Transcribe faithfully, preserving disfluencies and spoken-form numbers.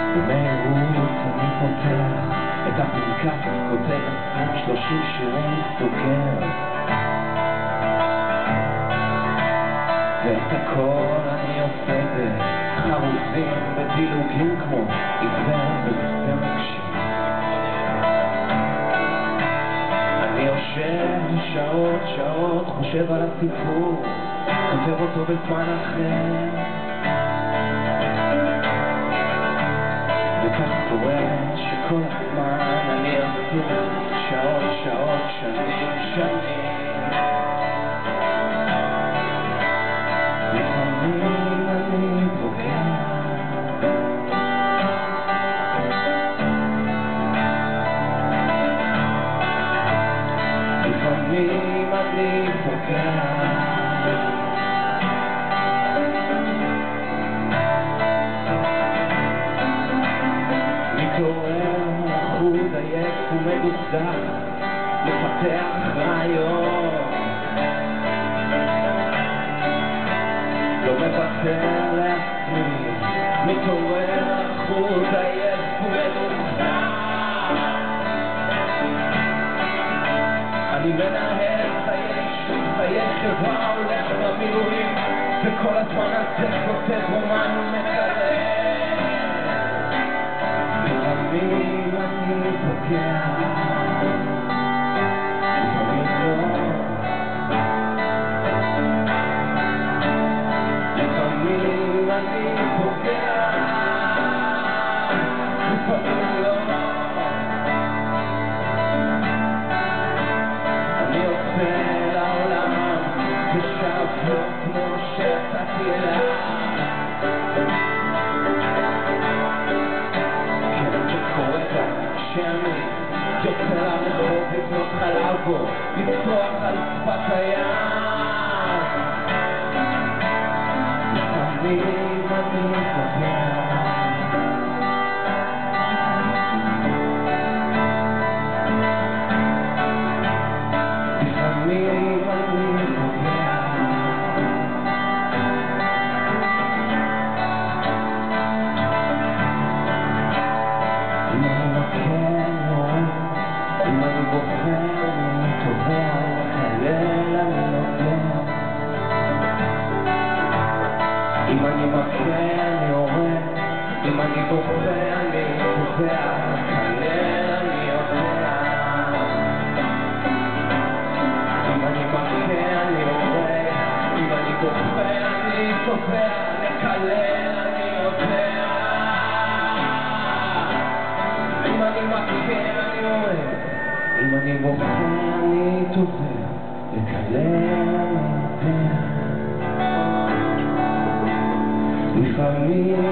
במהירות אני פותח את הפנקס, כותב עשרים שלושים שירים, סוגר ואת הכל אני עושה בחרוזים, בדילוגים כמו עיוור בנושא רגשי. אני יושב שעות שעות, חושב על הסיפור, כותב אותו בזמן אחר, וכך קורה שכל הזמן אני עסוק שעות שעות, שנים שנים. לפעמים אני פוגע, לפעמים אני פוגע, מתעורר אחוד עייף ומדוכדך, מפתח רעיון, לא מוותר לעצמי, מתעורר אחוד עייף ומדוכדך. אני מנהל חיי שוק, חיי חברה, הולך במילואים, וכל הזמן הזה כותב רומן ומקרב. לפעמים אני פוגע, לפעמים לא, לפעמים אני פוגע, לפעמים לא. אני יוצא לעולם ושב לא כמו שיצאתי אליו, שאני יוצא לרחוב לקנות חלב בו, לצרוח על שפת הים. לפעמים אני פוגע, לפעמים אני פוגע, אם אני מכן רואה, אם אני בוחר, אני תובע, לקלל אני נוגע. אם אני מכן אני רואה, אם אני בוחר, אני תובע, לקלל אני יודע. אם אני מכן אני רואה, אם אני בוחר, אני תובע, לקלל אני יודע. אם אני מכן אני רואה, אם אני בוחר אני תובע, לקלל אני יודע. לפעמים